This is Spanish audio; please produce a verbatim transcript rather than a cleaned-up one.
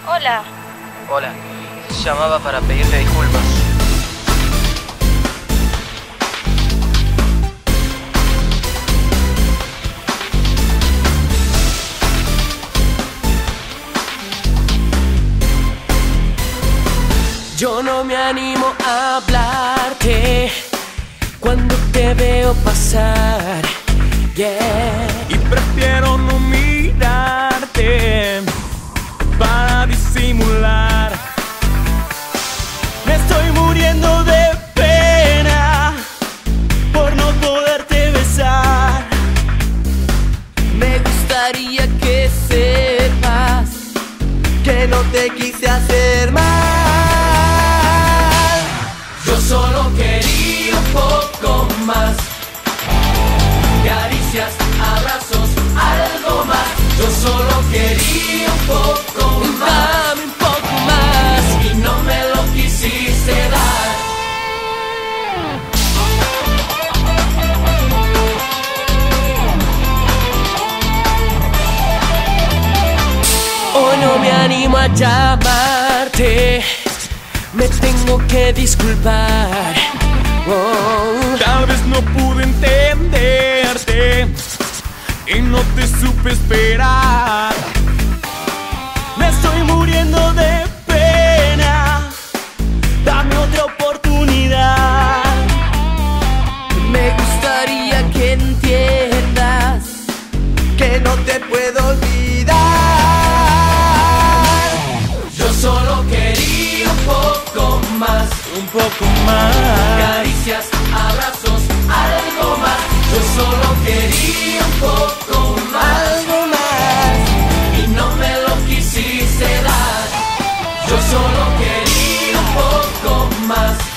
Hola. Hola, llamaba para pedirte disculpas. Yo no me animo a hablarte cuando te veo pasar, yeah. Y prefiero no mirarte para disimular. Me estoy muriendo de pena por no poderte besar. Me gustaría que sepas que no te quise hacer mal. Yo solo quería un poco más, caricias, abrazos, algo más. Yo solo quería un poco más, dame un poco más, y no me lo quisiste dar. Hoy no me animo a llamarte, me tengo que disculpar. Oh. Tal vez no pude entenderte y no te supe esperar. Me estoy muriendo de pena, dame otra oportunidad. Me gustaría que entiendas que no te puedo olvidar. Yo solo quería un poco más, Un poco más. caricias, abrazos, algo más. Yo solo quería un poco más, algo más, y no me lo quisiste dar. Yo solo quería un poco más.